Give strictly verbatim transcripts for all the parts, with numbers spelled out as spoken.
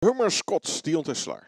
Hummer Scott, Dion Tesselaar.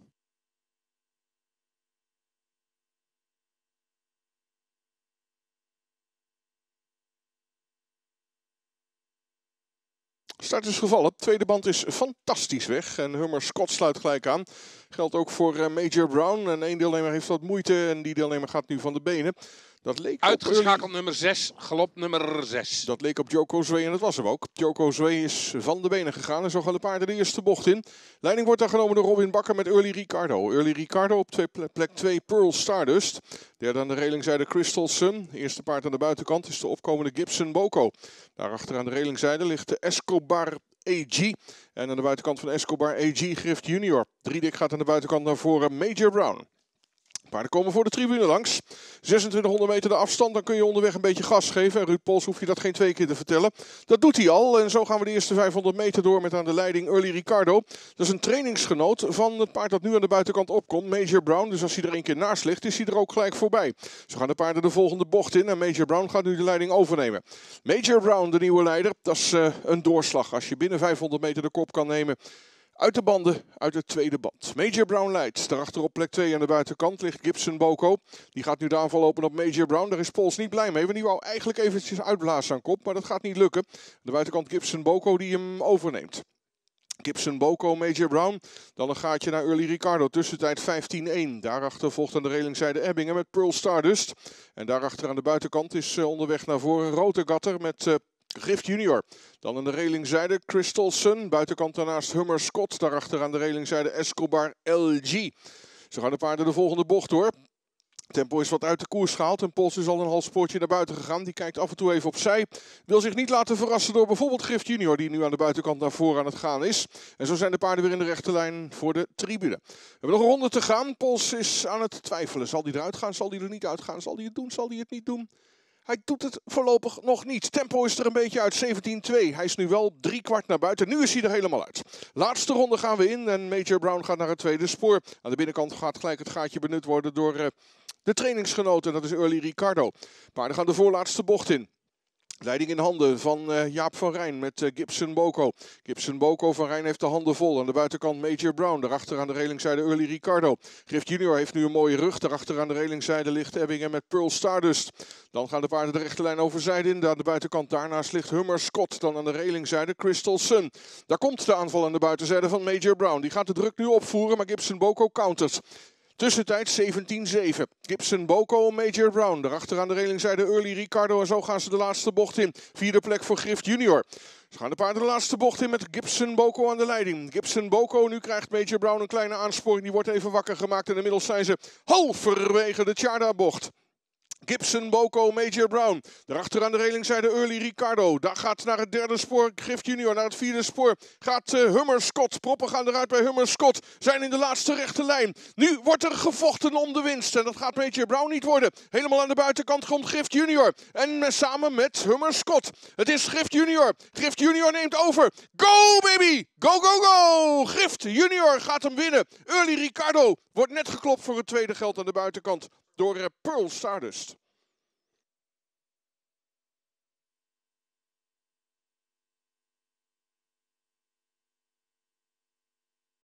Start is gevallen. Tweede band is fantastisch weg. En Hummer Scott sluit gelijk aan. Geldt ook voor uh, Major Brown. En één deelnemer heeft wat moeite. En die deelnemer gaat nu van de benen. Dat leek Uitgeschakeld op, nummer zes, galop nummer zes. Dat leek op Joko Zwee en dat was hem ook. Joko Zwee is van de benen gegaan en zo gaan de paarden de eerste bocht in. Leiding wordt dan genomen door Robin Bakker met Early Ricardo. Early Ricardo op twee, plek twee Pearl Stardust. Derde aan de relingzijde Crystal Sun. Eerste paard aan de buitenkant is de opkomende Gibson Boko. Daarachter aan de relingzijde ligt de Escobar A G. En aan de buitenkant van Escobar A G Grift Junior. Driedik gaat aan de buitenkant naar voren Major Brown. Paarden komen voor de tribune langs. zesentwintighonderd meter de afstand, dan kun je onderweg een beetje gas geven. En Ruud Pols hoef je dat geen twee keer te vertellen. Dat doet hij al. En zo gaan we de eerste vijfhonderd meter door met aan de leiding Early Ricardo. Dat is een trainingsgenoot van het paard dat nu aan de buitenkant opkomt, Major Brown. Dus als hij er een keer naast ligt, is hij er ook gelijk voorbij. Zo gaan de paarden de volgende bocht in en Major Brown gaat nu de leiding overnemen. Major Brown, de nieuwe leider, dat is uh, een doorslag. Als je binnen vijfhonderd meter de kop kan nemen. Uit de banden, uit de tweede band. Major Brown leidt. Daarachter op plek twee aan de buitenkant ligt Gibson Boko. Die gaat nu de aanval openen op Major Brown. Daar is Pols niet blij mee, want die wou eigenlijk eventjes uitblazen aan kop. Maar dat gaat niet lukken. Aan de buitenkant Gibson Boko die hem overneemt. Gibson Boko, Major Brown. Dan een gaatje naar Early Ricardo. Tussentijd vijftien één. Daarachter volgt aan de relingzijde Ebbingen met Pearl Stardust. En daarachter aan de buitenkant is uh, onderweg naar voren Rotegatter met... Uh, Grift Junior. Dan aan de relingzijde Crystal Sun. Buitenkant daarnaast Hummer Scott. Daarachter aan de relingzijde Escobar L G. Zo gaan de paarden de volgende bocht door. Tempo is wat uit de koers gehaald en Pols is al een half spoortje naar buiten gegaan. Die kijkt af en toe even opzij. Wil zich niet laten verrassen door bijvoorbeeld Grift Junior die nu aan de buitenkant naar voren aan het gaan is. En zo zijn de paarden weer in de rechte lijn voor de tribune. We hebben nog een ronde te gaan. Pols is aan het twijfelen. Zal die eruit gaan? Zal die er niet uitgaan? Zal die het doen? Zal die het niet doen? Hij doet het voorlopig nog niet. Tempo is er een beetje uit, zeventien twee. Hij is nu wel drie kwart naar buiten. Nu is hij er helemaal uit. Laatste ronde gaan we in en Major Brown gaat naar het tweede spoor. Aan de binnenkant gaat gelijk het gaatje benut worden door uh, de trainingsgenoten. Dat is Early Ricardo. Paarden gaan de voorlaatste bocht in. Leiding in handen van uh, Jaap van Rijn met uh, Gibson Boko. Gibson Boko van Rijn heeft de handen vol. Aan de buitenkant Major Brown. Daarachter aan de relingzijde Early Ricardo. Grift Junior heeft nu een mooie rug. Daarachter aan de relingzijde ligt Ebbingen met Pearl Stardust. Dan gaan de paarden de rechte lijn overzijde in. Aan de buitenkant daarnaast ligt Hummer Scott. Dan aan de relingzijde Crystal Sun. Daar komt de aanval aan de buitenzijde van Major Brown. Die gaat de druk nu opvoeren, maar Gibson Boko countert. Tussentijd zeventien zeven. Gibson Boko, Major Brown. Daarachter aan de relingzijde Early Ricardo. En zo gaan ze de laatste bocht in. Vierde plek voor Grift Junior. Ze gaan de paarden de laatste bocht in met Gibson Boko aan de leiding. Gibson Boko, nu krijgt Major Brown een kleine aansporing. Die wordt even wakker gemaakt. En inmiddels zijn ze halverwege de Tjarda-bocht. Gibson Boko, Major Brown. Daarachter aan de relingzijde Early Ricardo. Daar gaat naar het derde spoor Grift Junior. Naar het vierde spoor gaat uh, Hummer Scott. Proppen gaan eruit bij Hummer Scott. Zijn in de laatste rechte lijn. Nu wordt er gevochten om de winst. En dat gaat Major Brown niet worden. Helemaal aan de buitenkant komt Grift Junior. En uh, samen met Hummer Scott. Het is Grift Junior. Grift Junior neemt over. Go baby! Go, go, go! Grift Junior gaat hem winnen. Early Ricardo wordt net geklopt voor het tweede geld aan de buitenkant door uh, Pearl Stardust.